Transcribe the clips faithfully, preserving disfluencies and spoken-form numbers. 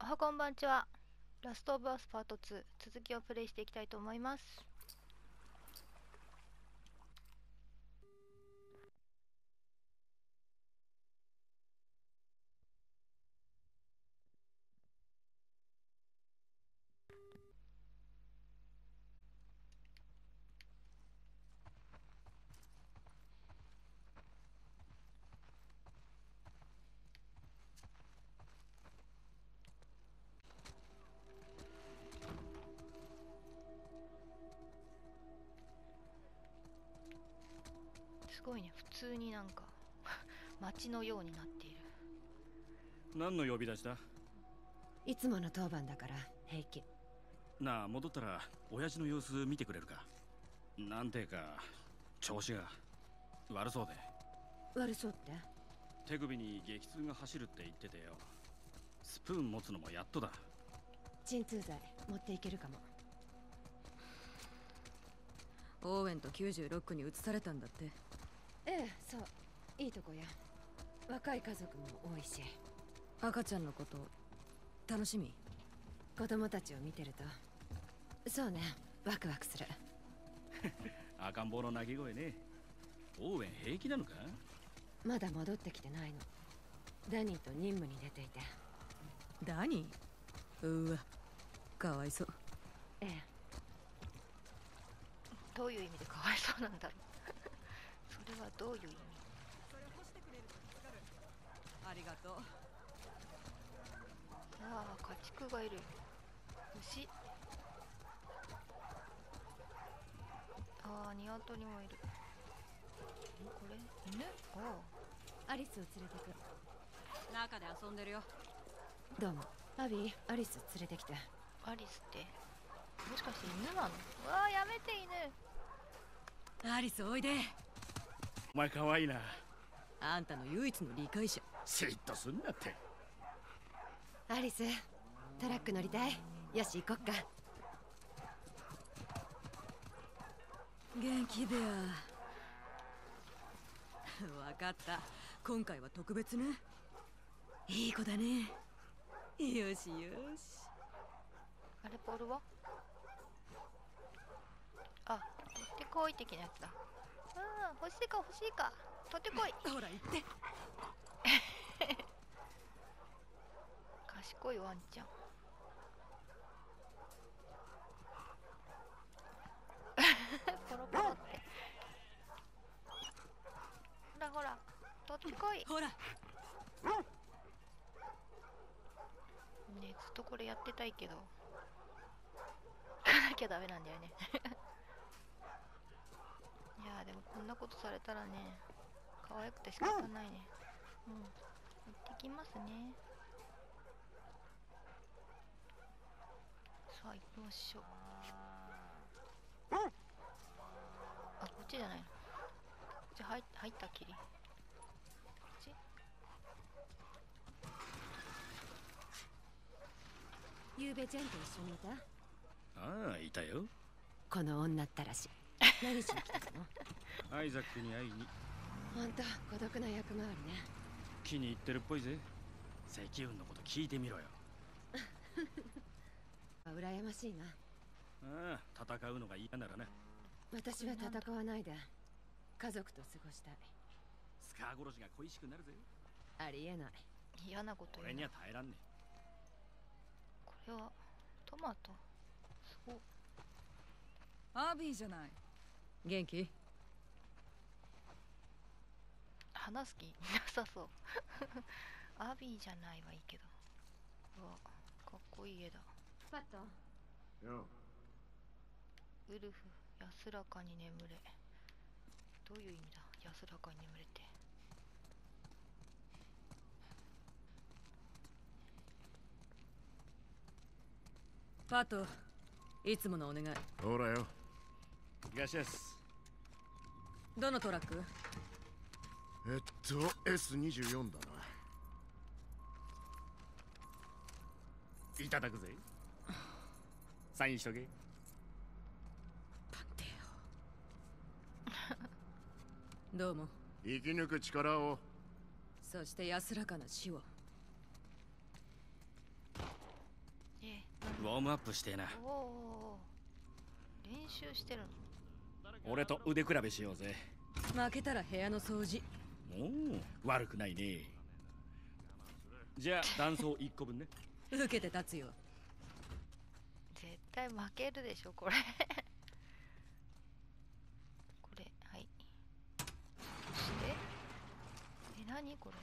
おはこんばんちは。ラストオブアスパートツー続きをプレイしていきたいと思います。すごいね、普通になんか街のようになっている。 何の呼び出しだ？ いつもの当番だから平気。 なあ、戻ったら親父の様子見てくれるか？なんていうか調子が悪そうで。 悪そうって？ 手首に激痛が走るって言っててよ。スプーン持つのもやっとだ。 鎮痛剤持っていけるかも。 オーウェンときゅうじゅうろくに移されたんだって。 ええ、そう、いいとこや。若い家族も多いし。 赤ちゃんのこと楽しみ？ 子供たちを見てるとそうね、ワクワクする。 赤ん坊の鳴き声ね。オーウェン平気なのか？ まだ戻ってきてないの。ダニーと任務に出ていて。 ダニー？うわ、かわいそう。 ええ。 どういう意味でかわいそうなんだろうそれはどういう意味？ それ干してくれると助かる。ありがとう。 ああ、家畜がいる。牛。ああ、ニワトリもいる。んこれ犬？おお。 アリスを連れてく。 中で遊んでるよ。 どうも。アビー、アリス連れてきて。 アリスってもしかして犬なの？うわあ、やめて犬。 アリスおいで。 お前かわいいな。 あんたの唯一の理解者。 嫉妬すんなって。 アリス、トラック乗りたい？よし、行こっか。 元気でや。わかった。今回は特別ね。いい子だね。よしよし。 あれ、ボールは？あ、取ってこい的なやつだ。ああ、欲しいか欲しいか。取ってこい。 ほら行って。 賢いワンちゃん。ポロポロって。ほらほら、取ってこい。 ほら。 ね、ずっとこれやってたいけど行かなきゃダメなんだよねいやー、でもこんなことされたらね、可愛くて仕方ないね。うん、行ってきますね。さあ行きましょう。あ、こっちじゃないの。こっち入っ入ったきり。こっち。 ゆうべジェンと一緒にいた？ ああ、いたよ。 この女ったらし。何しに来たの？ アイザックに会いに。 ほんと孤独な役回りね。 気に入ってるっぽいぜ。石雲のこと聞いてみろよ。 羨ましいな。 ああ、戦うのが嫌ならな。 私は戦わないで家族と過ごしたい。 スカー殺しが恋しくなるぜ。 ありえない。 嫌なこと言うな。 俺には耐えらんねこれはトマト。すごい。 アビーじゃない。元気？ 話す気なさそうアビーじゃないはいいけど。うわ、かっこいい絵だ。 パット。 よウルフ、安らかに眠れ。どういう意味だ、安らかに眠れって。 パト、いつものお願い。 ほらよ。 いらっしゃいっす。 どのトラック？ えっと エスにじゅうよん だな。 いただくぜ。サインしとけ。 パンテオ。どうも。 生き抜く力を。 そして安らかな死を。 ームアップしてえな。 おおー、練習してるの。 俺と腕比べしようぜ。 負けたら部屋の掃除。 おお、悪くないね。じゃあ断層いっこぶんね。 受けて立つよ。 絶対負けるでしょこれこれ、はい。そしてえ、何これ。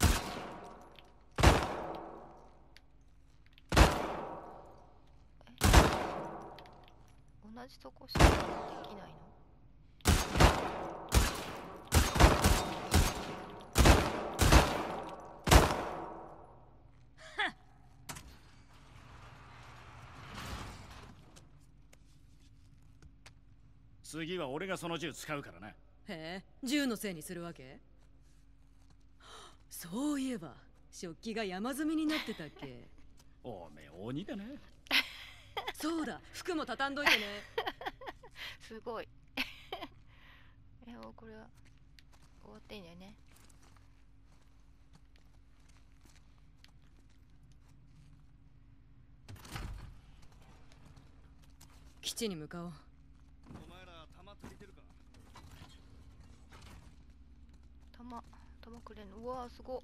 え、同じとこしかできないの。 次は俺がその銃使うからな。 へえ、銃のせいにするわけ？そういえば食器が山積みになってたっけ？ おめえ鬼だな。 そうだ、服も畳んどいてね。 すごいえ、もうこれは終わっていいんだよね。 基地に向かおう。 お前ら弾足りてるか？ 弾、弾くれんの。うわーすごっ。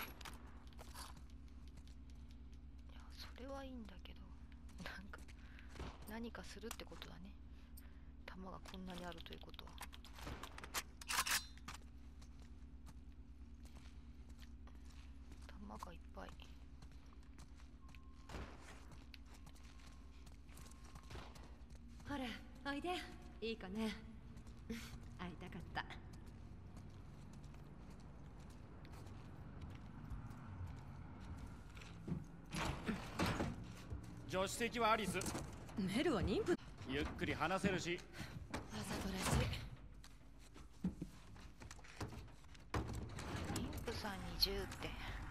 いや、それはいいんだけど、なんか何かするってことだね。弾がこんなにあるということは。弾がいっぱい。 ほらおいで。いいかね。会いたかった。 助手席はアリス。 メルは妊婦。 ゆっくり話せるし。 わざとらしい。 妊婦さんに銃って。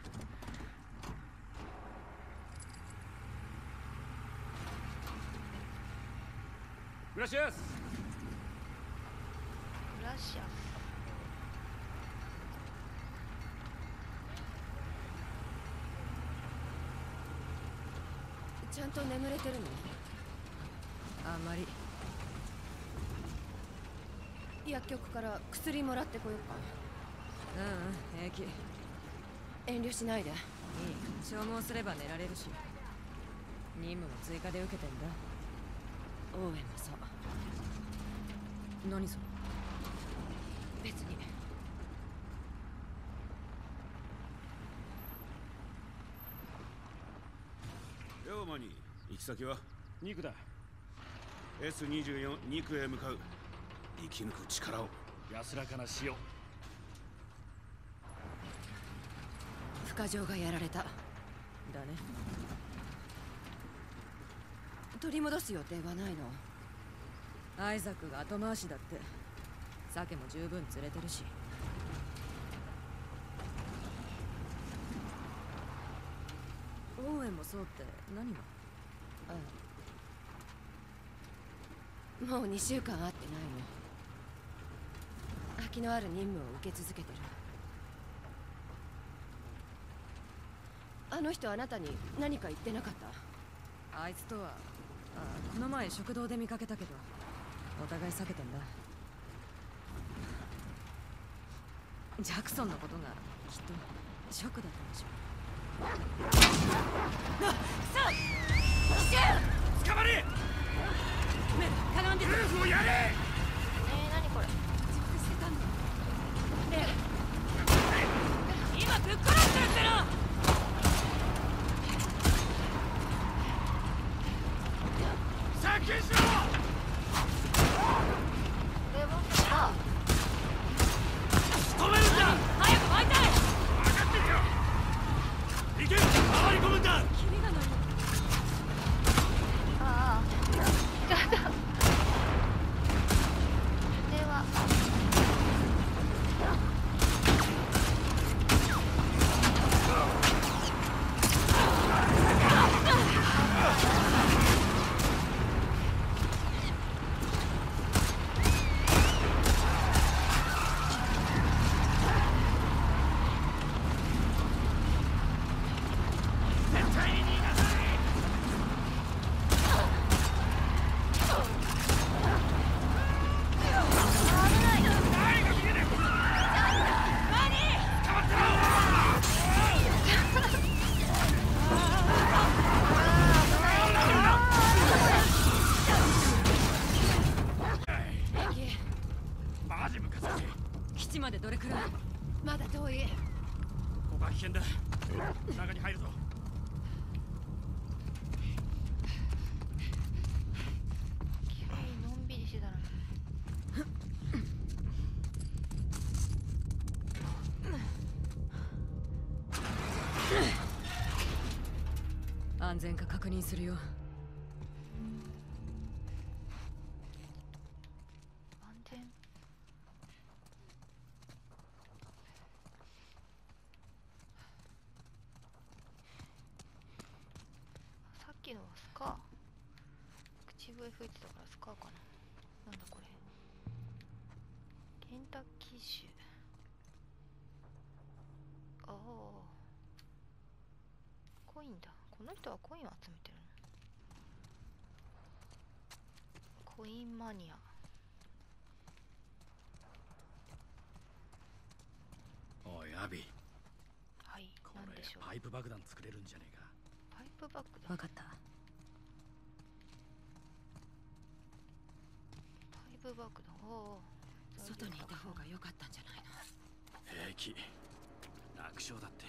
グラシアス。 グラシアス。 ちゃんと眠れてるの？ あんまり。 薬局から薬もらってこようか。 うんうん、平気。 遠慮しないで。 いい、消耗すれば寝られるし。任務も追加で受けてんだ。 オーウェンもそう。 何それ？ 別に。 ようマニー、行き先は肉だ。 エスにじゅうよん 肉へ向かう。生き抜く力を。 安らかな死を。 不可条がやられた。 だね。 取り戻す予定はないの？ アイザックが後回しだって。酒も十分釣れてるし。オーウェンもそうって何が？ ああ、もうにしゅうかん会ってないの。空きのある任務を受け続けてる。あの人あなたに何か言ってなかった？ あいつとは、あ、この前食堂で見かけたけど、お互い避けてんだ。ジャクソンのことがきっとショックだったんでしょ。あっ、さあ、奇襲！捕まれ！メル、かがんでる。 ルーフをやれ！ えー、何これ。 熟してたんだ。レ今ぶっ殺してるっての！ 接近しろ！ これはあ止めるんだ！ 早く巻いたい！ 分かってるよ！行け！回り込むんだ！ 君が何？ ああ、ちょっとでは険だ。中に入るぞ。 急にのんびりしてたな。 安全か確認するよ。 安全。さっきのはスカー。口笛吹いてたからスカーかな。なんだこれ。ケンタッキー州。ああ。コインだ。この人はコインを集めてるの。コインマニア。 おいアビー、 はい、 こなんでしょう。 れパイプ爆弾作れるんじゃねえか。 パイプバッグだ。 分かった。 パイプバッグだ。おお。 外にいた方が良かったんじゃないの？ 平気、楽勝だって。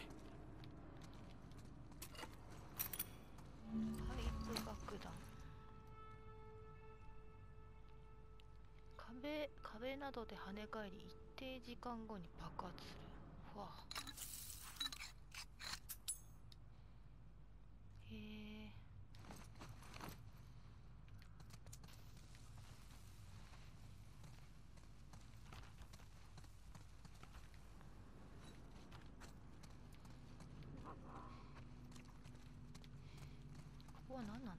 パイプ爆弾。壁壁などで跳ね返り一定時間後に爆発する。わあ。へえ。ここは何なんだ。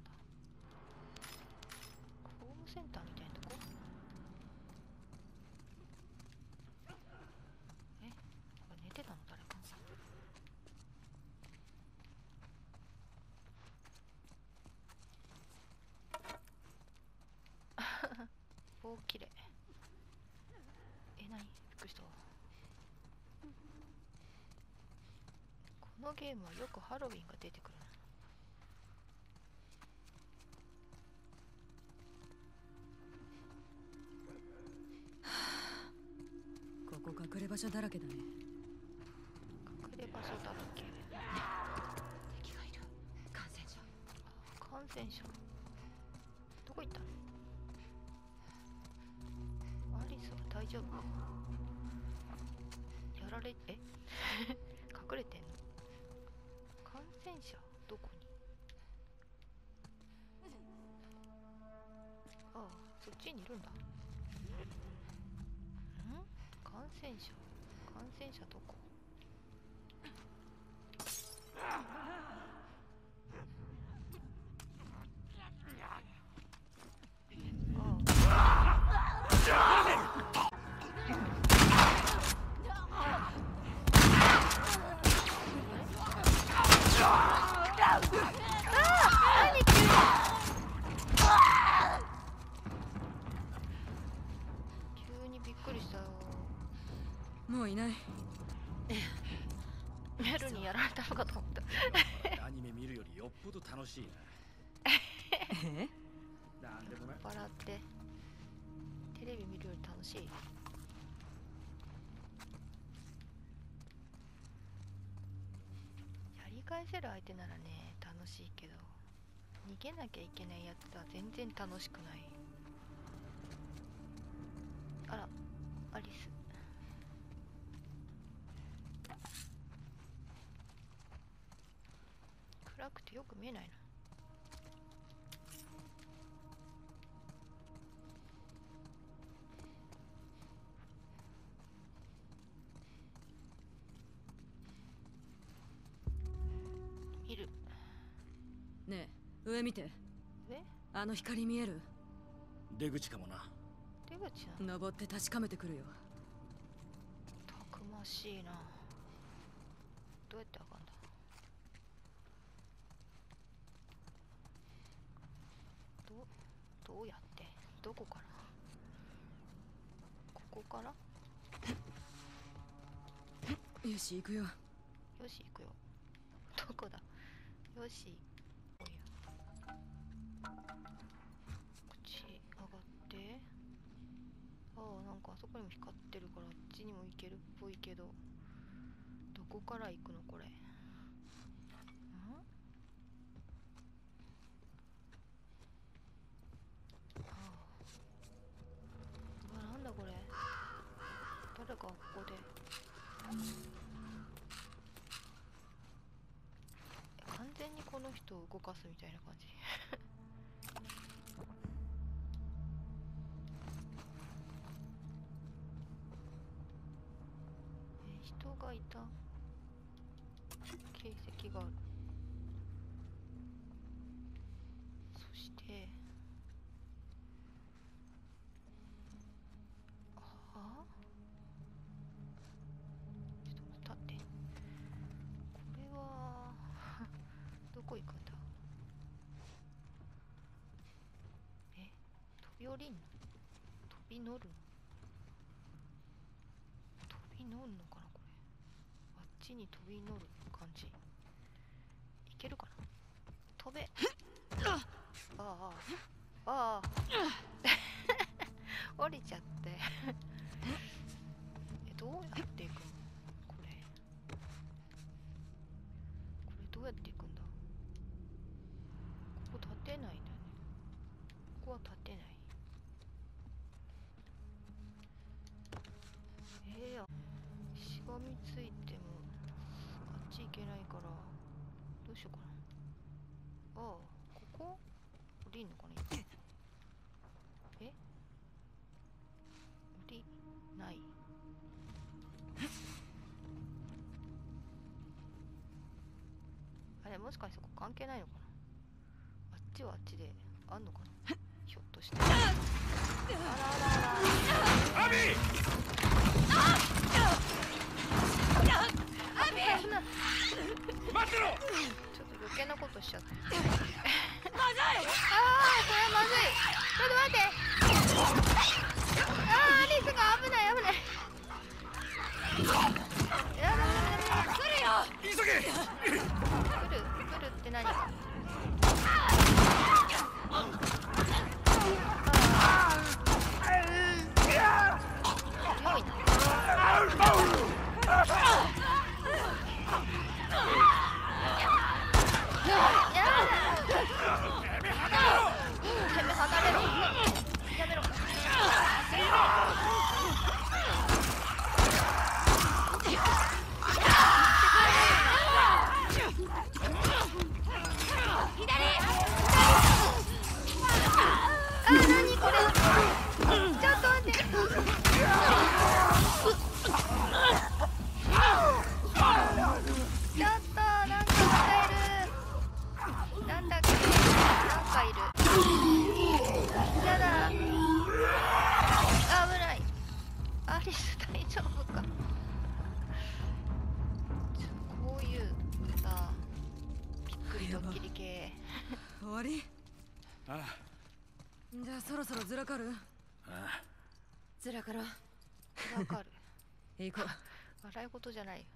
ホームセンターみたいなとこ。え、これ寝てたの誰か。おー、きれい。え、なに、びっくりしたわ。このゲームはよくハロウィンが出てくるな。 ここ隠れ場所だらけだね。 隠れ場所だらけ。 敵がいる。感染者。 感染者。どこ行ったの。アリスは大丈夫か。やられ、え隠れてんの。感染者どこに。ああ、そっちにいるんだ。ん、感染者。感染者どこ。急にびっくりしたよ。 もういない。 メルにやられたのかと思った。 アニメ見るよりよっぽど楽しいえ？ な。なんでもない。 笑ってテレビ見るより楽しい。やり返せる相手ならね楽しいけど、逃げなきゃいけないやつは全然楽しくない。あら、アリス。暗くてよく見えないな。見る。 ねえ、上見て。 上？ あの光見える？ 出口かもな。 出口なの？ 登って確かめてくるよ。 たくましいな。どうやって上がんだ。どどうやって、どこから。ここから。 よし行くよ。 よし行くよ。どこだ。よし。おや。こっち上がって。ああ、なんかあそこにも光ってるからあっちにも行けるっぽいけど、どこから行くのこれ。ん？ああ。うわ、なんだこれ。誰かここで。完全にこの人を動かすみたいな感じ。え、人がいた形跡がある。そしてああ、ちょっと待って、これはどこ行くんだ。え、飛び降りんの？飛び乗るの？飛び乗るのかなこれ。あっちに飛び乗る感じ。いけるかな。飛べ。ああああ降りちゃって。え、どうやって行くのこれ。これどうやって行くんだ。ここ立てないんだよね。ここは立てない。えー、しがみついてもあっち行けないから、どうしようかな。ああ、ここ降りんのかな。え、降りない。あれ、もしかしてここ関係ないのかな。あっちはあっちであんのかな、ひょっとして。あらあらあら。アビ待ってろ。 ちょっと余計なことしちゃった。まずい。ああ、これはまずい。ちょっと待って。ああ、アリスが危ない危ない。やばいやばいやばい。来るよ。 急げ。 来る来るって何？あ強いな。離れろ。やめろ。あ、なにこれ。ちょっと待って。ちょっとなんかいる。なんだっけ。なんかいる。やだ。危ない。アリス大丈夫か。ちょこういうさ、びっくりドッキリ系。 終わり？ ああ、 じゃあそろそろずらかる？ ああ、 ずらからわかる。 行こう。 笑い事じゃないよ。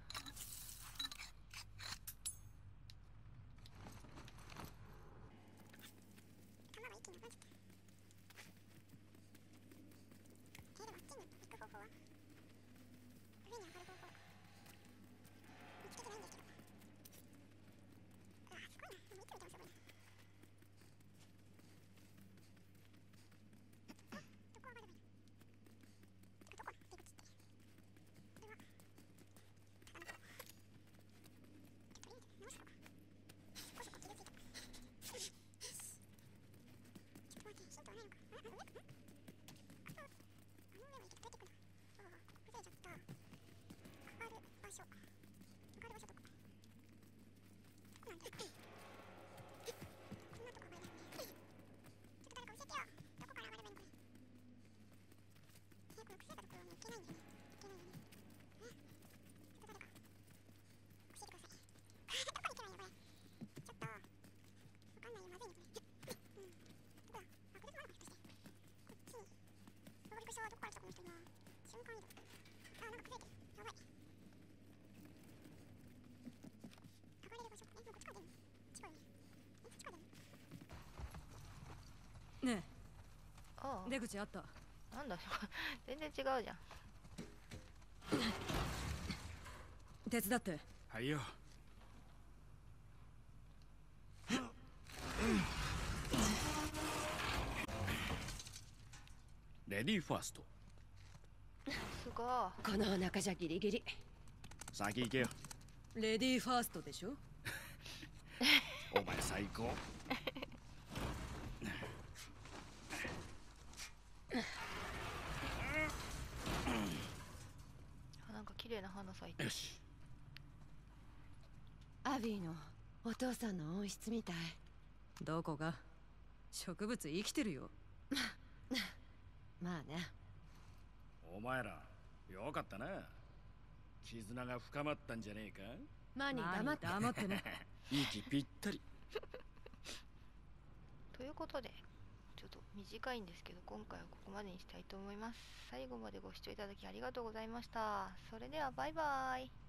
ねあえ、出口あった。 あ、なんだ全然違うじゃん。 手伝って。 はいよ。レディーファースト。 すごい。 このお腹じゃギリギリ。 先行けよ。 レディーファーストでしょ。 お前最高。 あ、なんか綺麗な花咲いてる。 よし。 アビーのお父さんの温室みたい。 どこが？植物生きてるよ。 まあね。 お前らよかったな。絆が深まったんじゃねえか。 マニー黙って。 黙ってね。 息ぴったり。 ということで、ちょっと短いんですけど、今回はここまでにしたいと思います。最後までご視聴いただきありがとうございました。それではバイバイ。